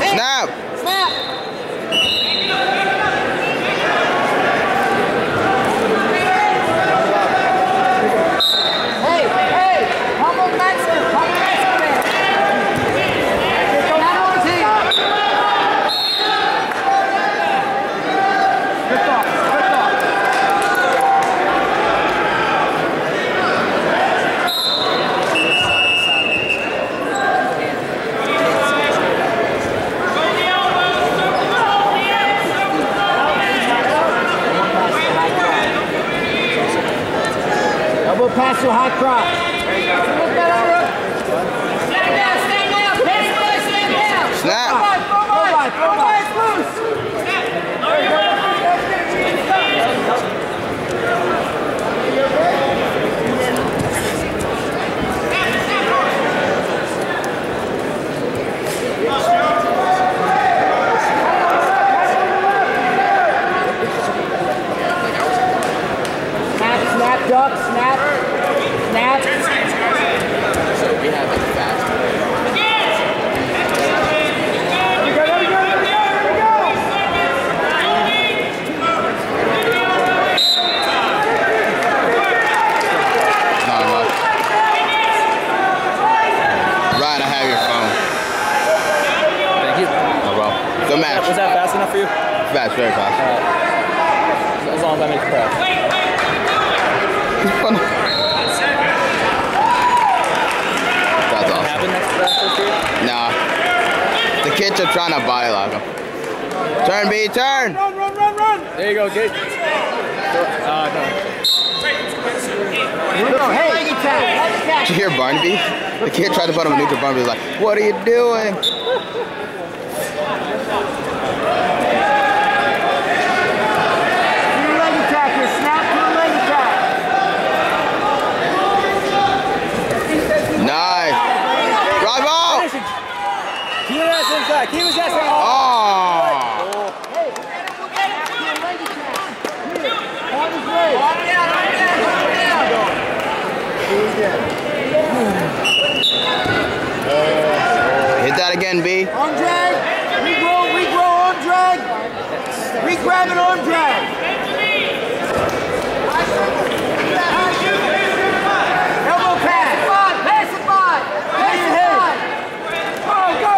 Snap! Snap! Hey, hey! Humble Mexican! Humble Mexican! Not on the team! Good thought, good thought. Elbow pass to a high crop. Stand down, stand down. Pass away, stand down. Snap. Throw by, it's loose. Snap, duck, snap, snap. So we have it fast. Not much. Ryan, I have your phone. Thank you. No problem. Good match. Was that fast enough for you? Fast, very fast. As long as I make the press. That's awesome. Happen next press for you? Nah. The kids are trying to body lock him. Turn, B, turn! Run! There you go, kid. Here we go, hey! Leg attack, leg attack. Did you hear Barnaby? The kid tried to put him in neutral. Barnaby was like, what are you doing? Nice. Bravo! Keep his ass inside. Keep his ass inside. Oh! Hit that again, B. Arm drag. Regrow arm drag. Re-grab an arm drag. Elbow pass. Pass it by. Pass it by. Oh, go.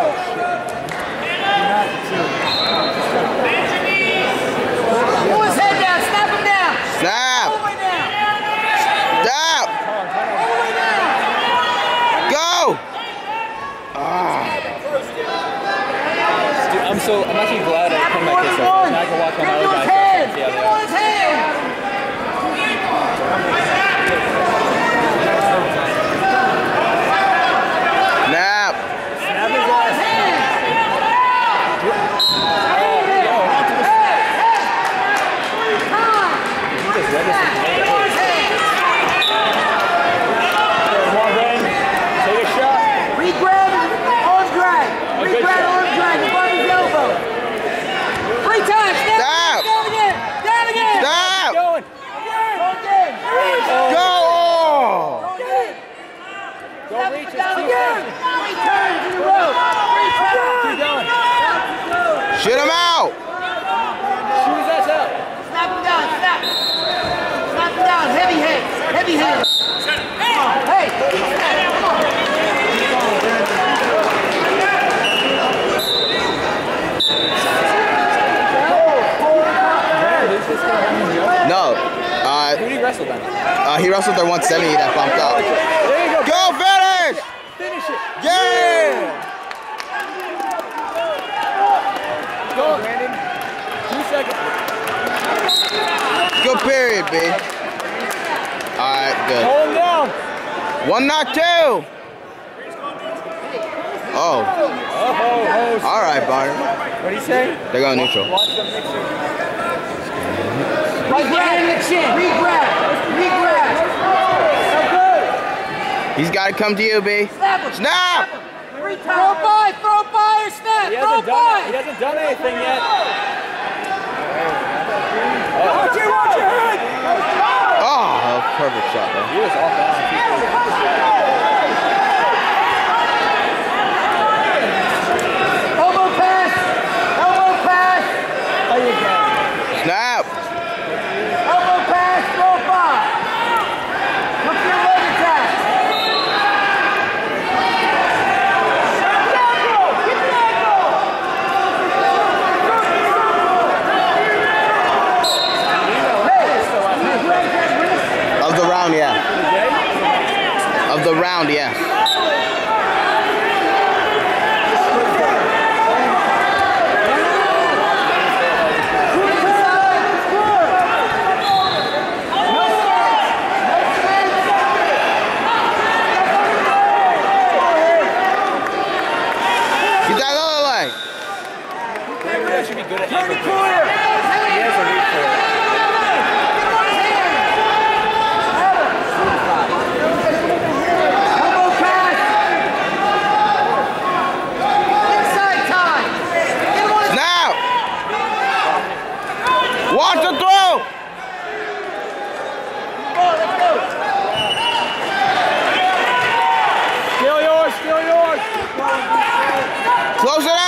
Pull his head down. Snap him down. Snap! All the way down. Snap! All the way down. Go! Ah. Dude, I'm actually glad I come back this way. Now I can watch my other guys. Get him on his hand. Snap! Snap his ass. You just read this. Come on, Brandon. Take a shot. Re-grab arm drag. Re-grab arm drag above his elbow. 3 times. Stop. Down again. Down again. Stop! Going. Again. Go! Don't reach. Down again. 3 turns in a row. 3 turns. Keep going. Shoot him out! Shoot his ass out. Snap him down. Snap. Snap him down. Heavy hit. Heavy hit. Come on. Hey. Come on. No. Who did he wrestle then? He wrestled their 170 that bumped out. There you go. Go finish! Finish it. Yeah! Go, Brandon. 2 seconds. Good period, B. Alright, good. Hold him down. 1 knock 2! Oh. Alright, Barney. What did he say? They're going neutral. Watch them mix it. Re-grab in the chin. Re-grab. Re-grab. He's got to come to you, B. Snap him. Snap! 3 times. Throw by or snap. He Throw by. hasn't done anything yet. Watch your head. Oh, that was a perfect shot, though. He was off balance. Elbow pass. Close it